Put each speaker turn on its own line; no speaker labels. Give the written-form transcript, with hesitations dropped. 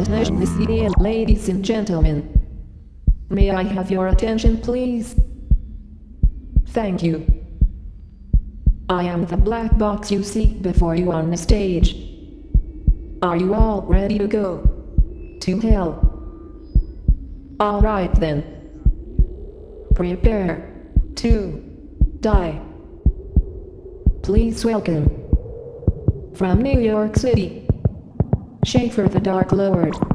Attention, ladies and gentlemen. May I have your attention, please? Thank you. I am the black box you see before you on the stage. Are you all ready to go to hell? Alright then. Prepare to die. Please welcome, from New York City, Schaefer the Dark Lord.